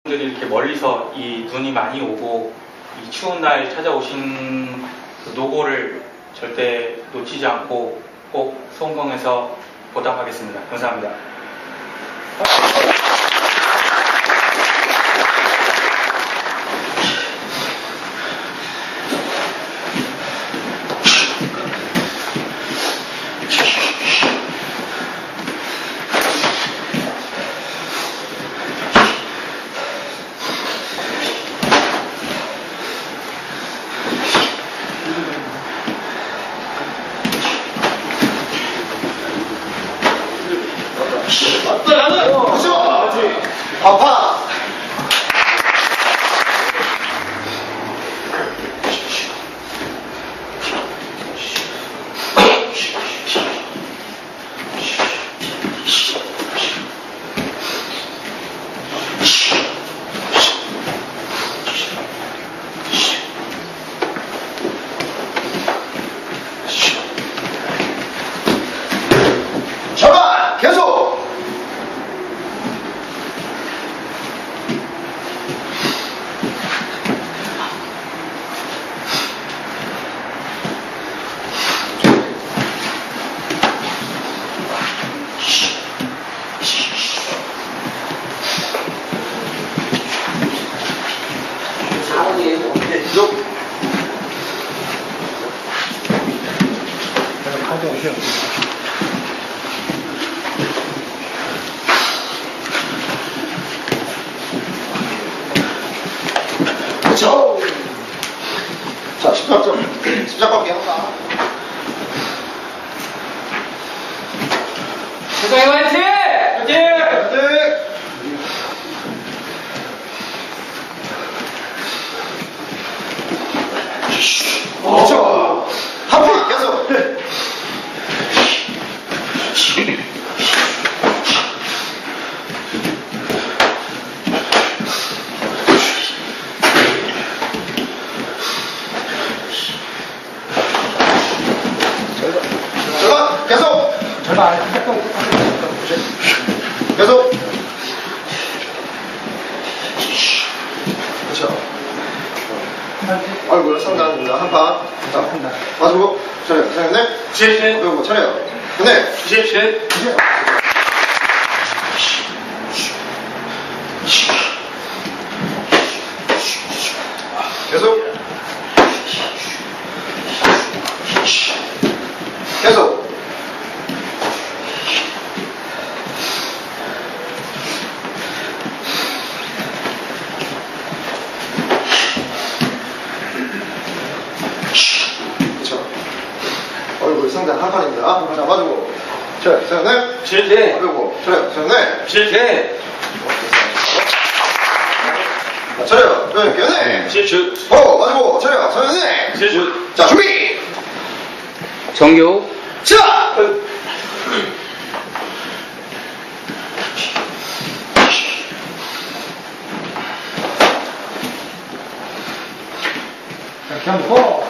분들이 이렇게 멀리서 이 눈이 많이 오고 이 추운 날 찾아오신 그 노고를 절대 놓치지 않고 꼭 수원공에서 보답하겠습니다. 감사합니다. 아파. 잡아! 계속! 그렇죠. 자, 십자가기 한다. 세상에 화이팅! 화이팅! 그렇죠. 하프 계속. 자, 계속. 계속. 그렇죠. 얼굴 상단입니다. 한 판. 자, 마주고 차려요. 차려요. 네. 그리고 차려요. 네. 계속. 계속. 그렇죠. 얼굴 상단 한 판입니다. 자, 마주고. 차려요. 차려요. 네. 그리고 차려요. 차려요. 네. 자, 차려요. 네. 마주고. 차려요. 차려요. 네. 자, 준비. 정교. 자! 이렇게 하면 고!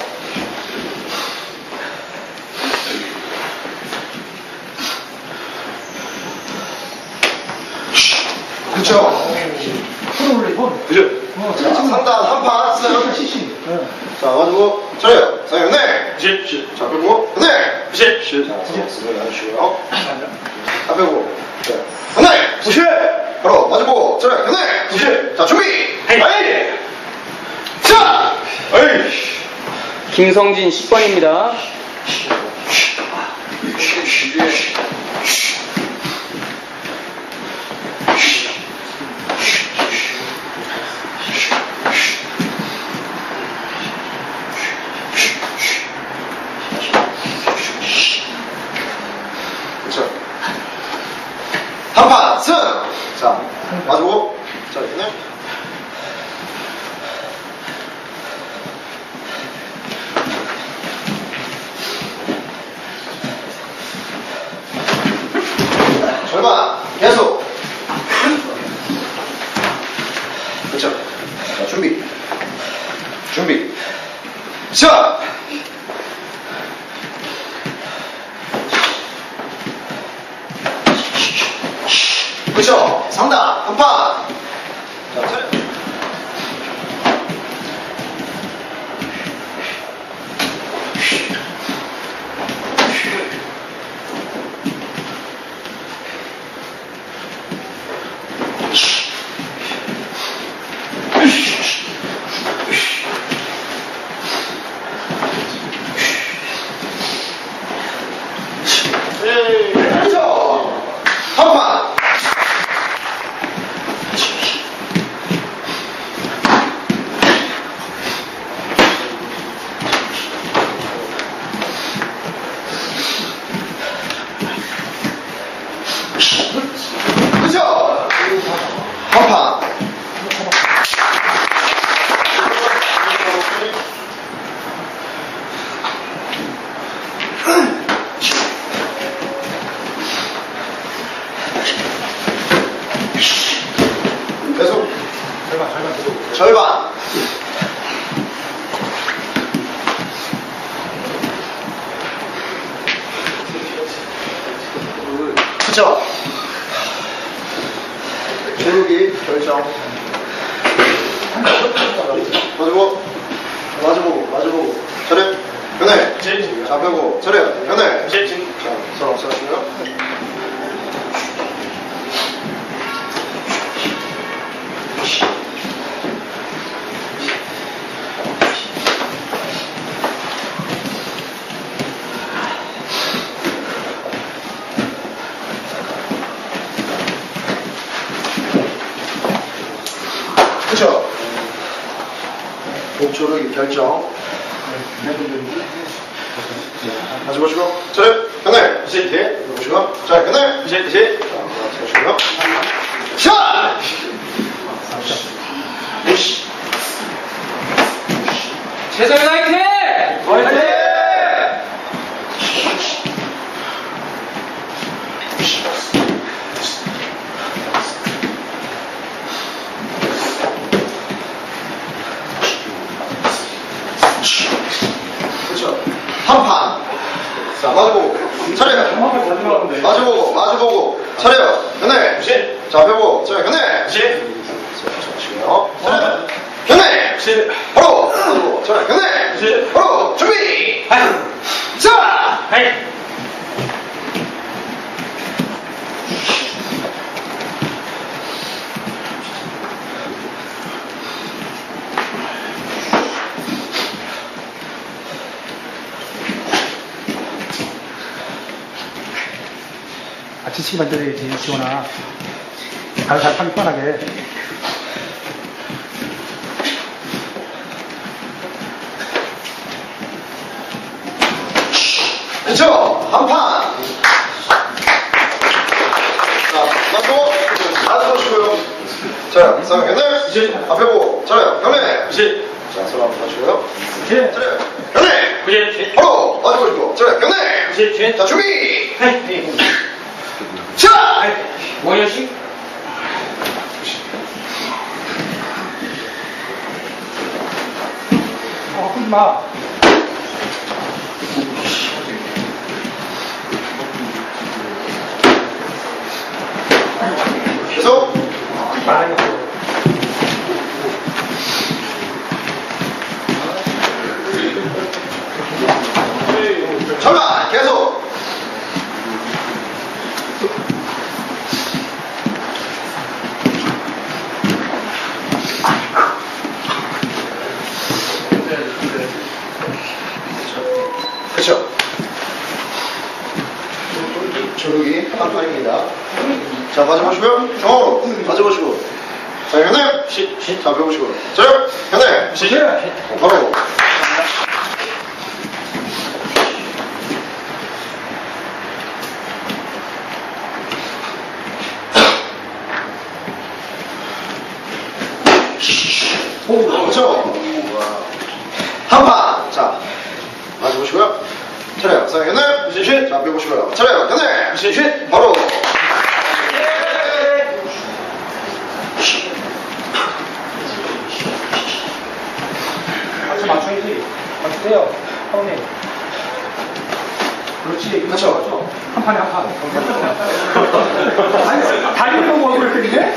그쵸? 손을 올리고. 자, 상단 한 판 쓰요. 자, 마주고. 차려요. 차려요. 네. 자, 그리고 네. 자, 스을 나누시고요. 앞에 보고. 네. 부시. 바로 마주보고. 차려요. 네. 부시. 자, 준비. 에이. 자. 에이. 김성진 10번입니다. 그쵸. 한판 승! 자, 마주보고. 자, 네. 절반 계속. 그쵸. 자, 준비. 자. 그쵸. 상단 한판. 자, 차려. 절반. 그쵸? 조르기 결정. 마주보고. 차례. 연애. 자, 펴고. 차례. 연애. 자, 서로 서시고요. 그쵸? 목조르기 결정. 다시 보시고. 차례. 연애. 뒤에. 보시고. 자, 연애. 자, 보시고요. 샷! 으쌰! 최성현 화이팅! 화이팅! 그렇죠. 한 판. 자, 마주보고. 차례요. 마주보고. 차례요. 연애. 자, 펴고. 자, 연애. 자시고요. 차례. 연애. 바로. 마주보고. 자, 연애. 바로. 준비. 자. 지치기 만들어야지, 지원아. 잘 타기 편하게. 그쵸? 한 판. 자, 맞고. 다 서시고요. 자, 쌍 연애. 앞에 보고. 자요. 연애. 자, 서로 한번 서시고요. 자요. 연애. 바로. 마주보시고. 자요. 연애. 자, 준비. 자! 원효식? 하지 마. 계속. 잠깐! 계속! 그쵸? 조르기 한 판입니다. 자, 맞아보시고요. 맞아보시고. 자, 연애. 자, 배우시고. 자, 연애. 바로. 그렇죠? 한 판. 자, 맞아보시고요. 차례요. 자, 연애. 자, 배우시고요. 차례요. 연애. 바로. 같이 맞춰야지. 맞추세요. 형님. 그렇지. 그렇죠. 한 판에 한 판. 아니, 다리 펴고 얼굴을 때리네?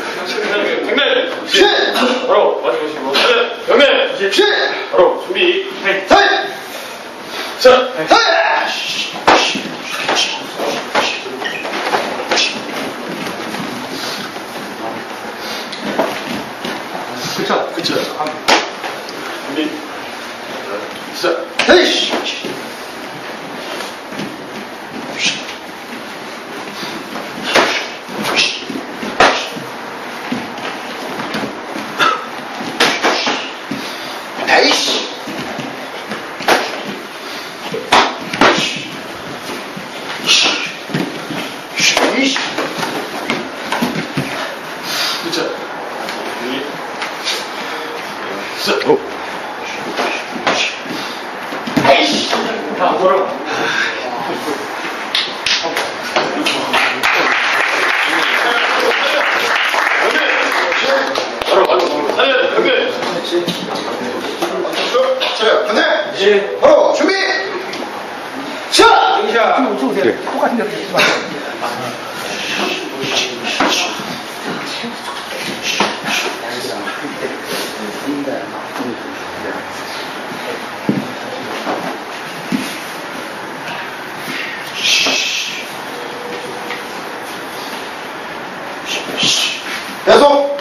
바로 맞으시고 연애. 바로 준비. 자. 그쵸? 준비. 시작. 헤이씨! 에이씨! 에이씨! 그쵸? 에이씨! 자, 돌아. 바로 맞아. 차려. 근데 바로 준비. 자. 똑같은 데서 있지 마세요. 계속.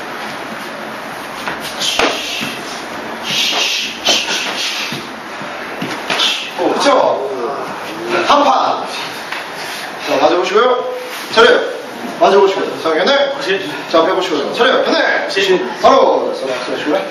그쵸? 한판. 자, 맞아보시고요. 차려. 맞아보시고요. 자, 견해. 자, 펴보시고요. 차려. 견해. 바로. 쓰시고요.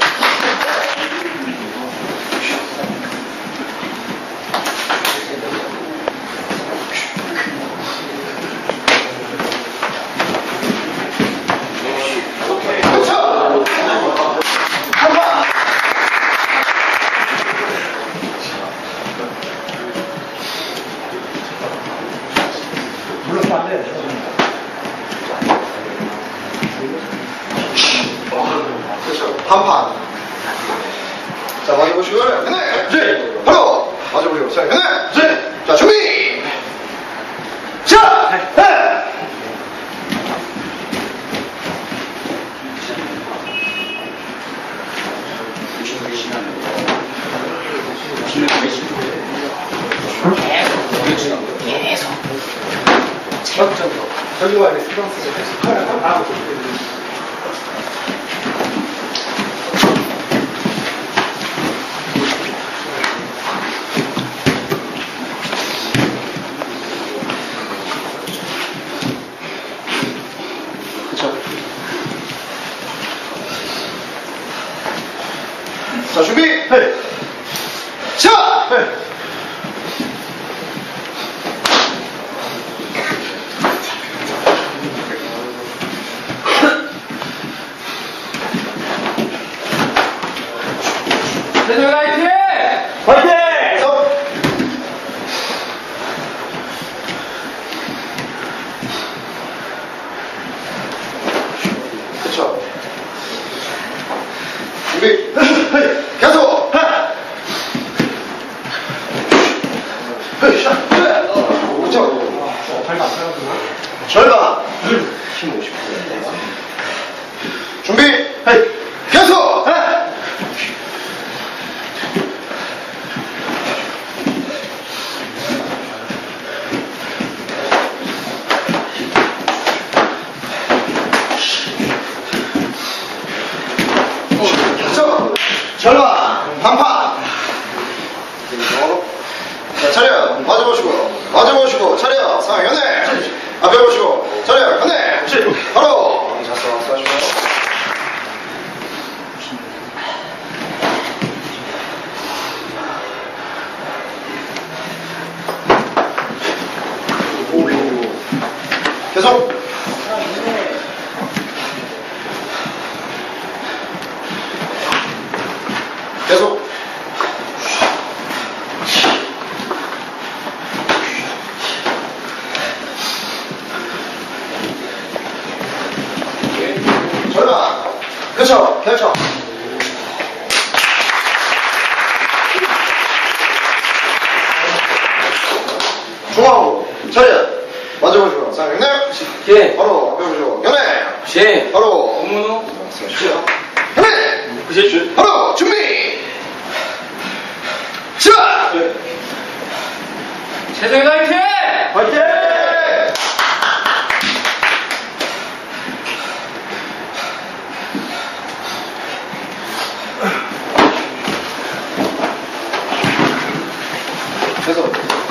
물러서면 안 돼. 한판. 자, 맞아보시고요. 네. 바로. 맞아보시고. 자, 네. 자, 준비. 자. 네. 계속. 체력적으로. 저기 와야 돼. 스프랑스. 다 하고. 자, 준비. 네. 자. 네. 대전 화이팅! 화이팅! 그쵸. 준비. 계속. 그쵸. 절반. 힘 50%. 준비. 계속. 절반, 반판. 자, 차려. 맞아보시고, 차려. 상황, 연애. 앞에 보시고, 차려. 연애. 바로. 잤어, 하시고. 계속. 계속. 절반. 그쵸. 펼쳐. 중앙으로. 차려. 맞아보시고. 자, 연애. 예. 바로 앞에 보시고. 연애. 예. 바로. 공문호. 연애. 바로. 준비. 자. 대전 화이팅! 화이팅! 계속.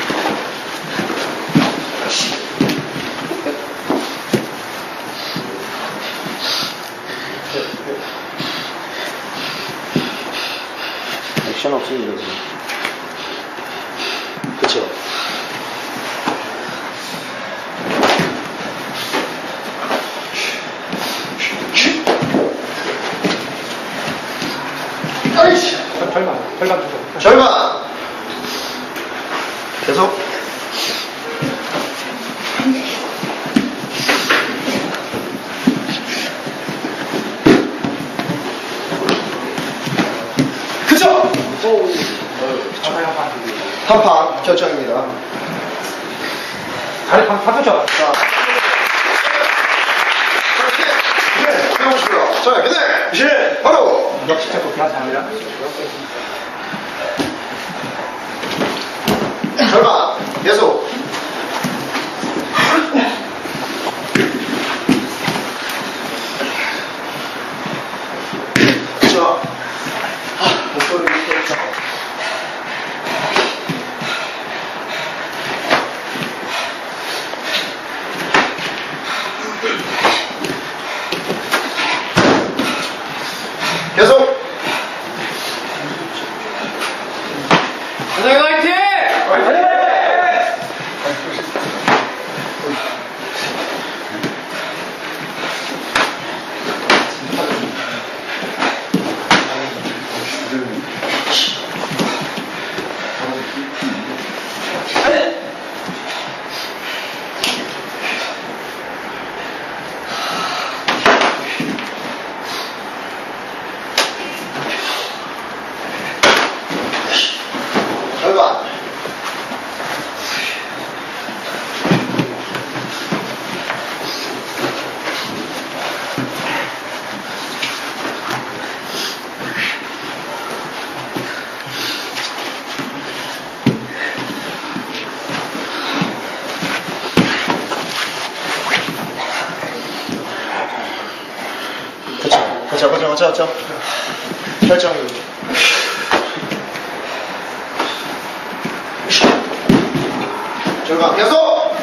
액션 없이 이러지. 그쵸. 아이씨. 절반 주고. 절반. 계속. 한판 결정입니다. 다리 파도죠? 자, 해보시고요. 자, 근데 바로 역시 자꾸 감사합니다. 절반 계속. 자, 목소리 밑에 자. 계속. 사장님 화이팅! 절반. 그쵸. 결정입니다. 절반 계속.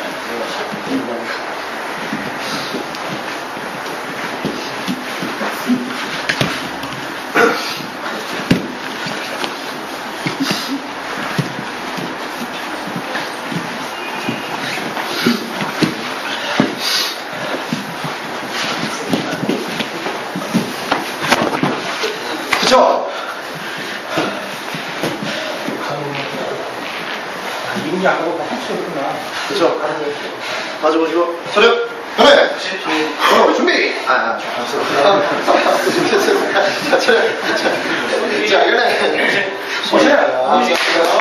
그쵸? 이분이 안 하고 할 수 없구나. 그쵸? 맞아보시고 서류 그래 준비 자 그래 보세요.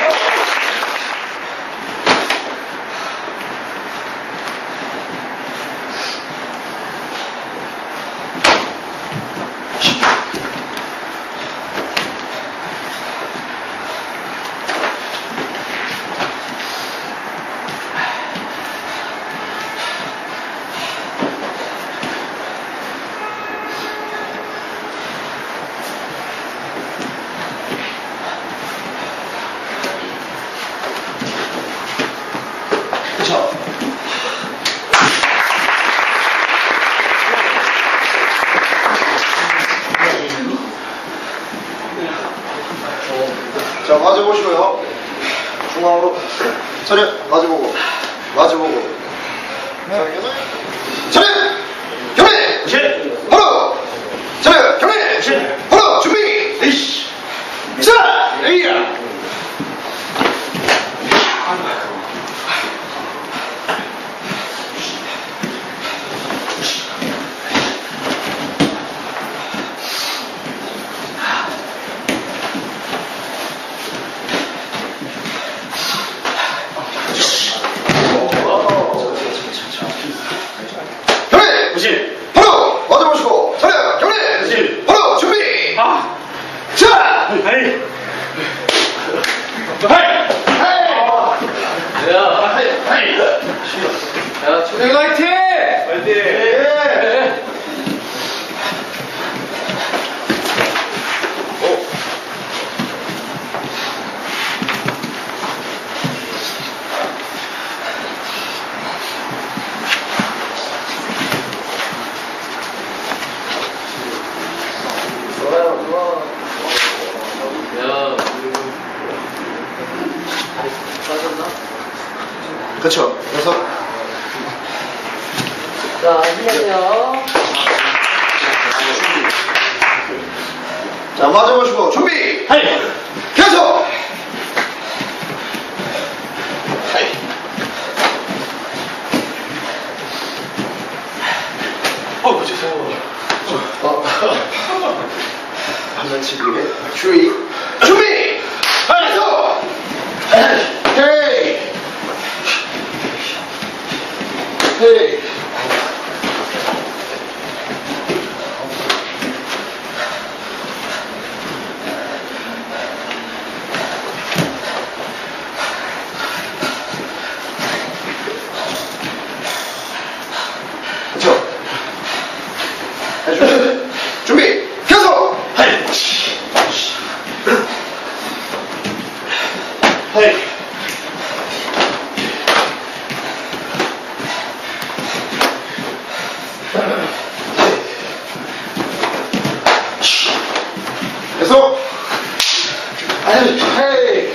그쵸? 자, 마주보시고요. 중앙으로 차렷, 마주보고, 마주보고. 차렷, 경례! 바로! 차렷, 경례! 바로! 준비! 에이씨! 자! 에이야! 경례! 바로! 맞아보시고 차렷! 경례! 바로! 준비! 자! 야, 초대 화이팅! 그쵸. 그래서 자, 잠시만요. 자, 맞아보시고 준비! 계속! 장난치기 주의 준비! 계속! 헤이! 헤이! 그쵸? 준비! 계속! 헤이! 헤이! 계속! 헤이!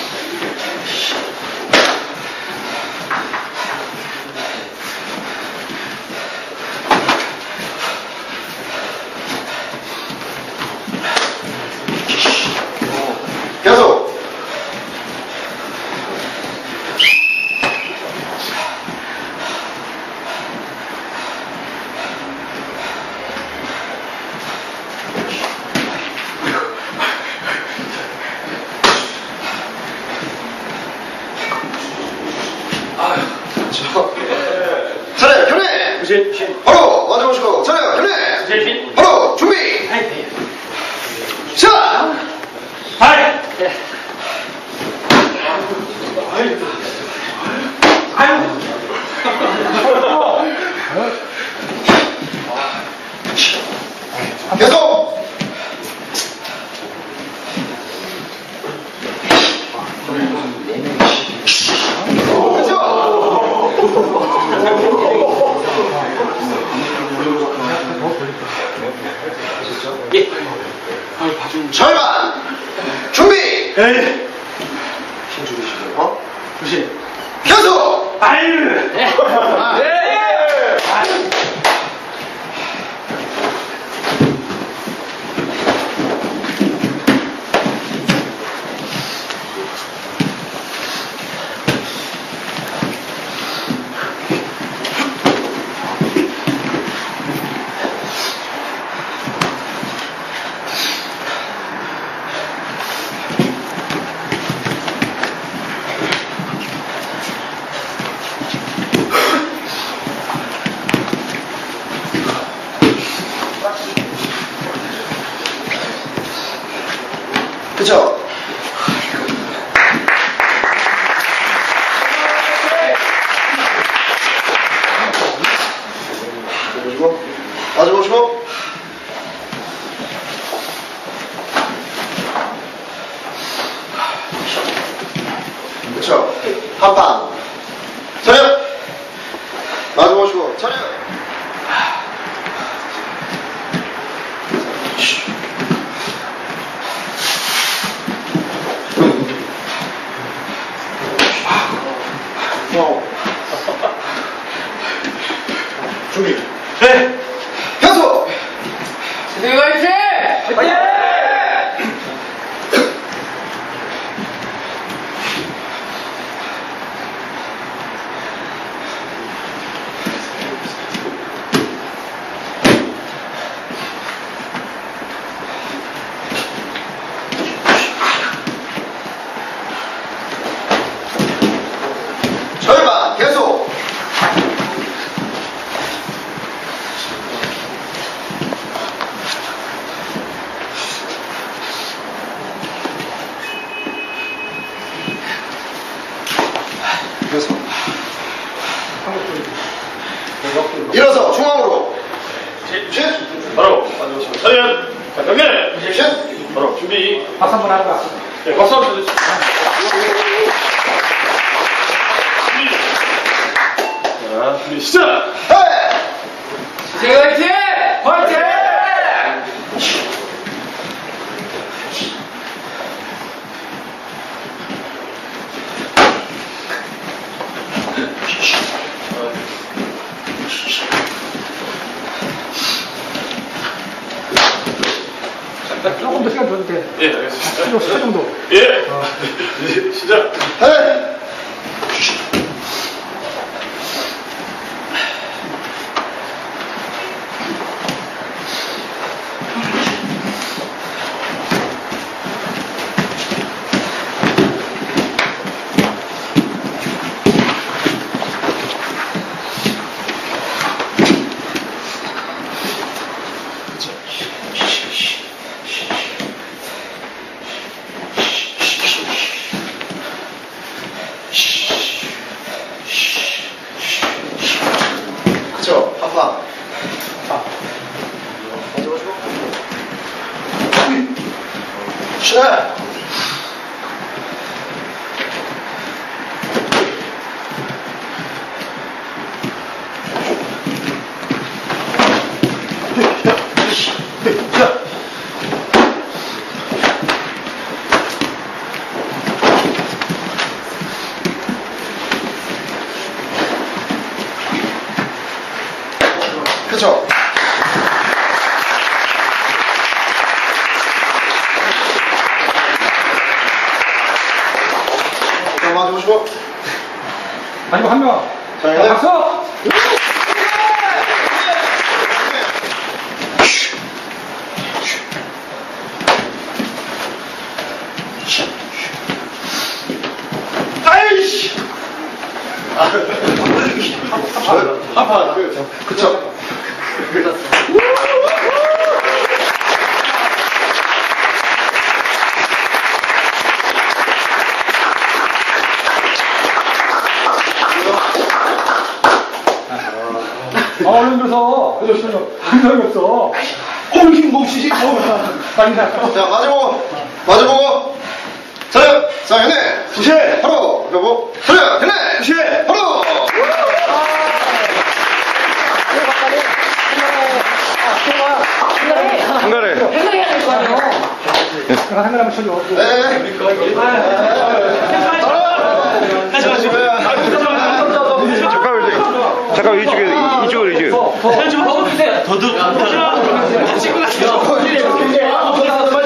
계속! 차례 견해! 바로 맞아보시고 차례 견해! 바로 준비! 자! 계속! 절반! 준비! 힘 줄이시고요. 계속! 그쵸? 맞아보시고 그쵸? 한판 차렷! 맞아보시고 차렷! 준비. 계속! 세상에 화이팅! 절반 계속! 계속 일어서 중앙으로 바로 맞으시고 차렷 경례 바로 준비 박수 한번 하고 왔어. 네, 박수 한번 주세요. 자 준비 시작. 세상에 화이팅! 화이팅! 조금 더 시간 줘도 돼. 예 알겠습니다. 10초 정도. 예 시작. 샷. 그쵸? 자, 맞아보시고. 아니고 한 명. 자, 이제. 박수! 아이씨! 한판. 그쵸? 얼른 들어서. 한 명이 없어. 힘 멈추지? 빨리 가. 자, 마주보고. 자요! 자, 연애! 두시! 바로! 여보! 자요! 연애! 두시! 바로! 한가래. 한글 한번 쳐줘. 네. 잠깐 이쪽으로. 더 주세요. 더듬. 친구가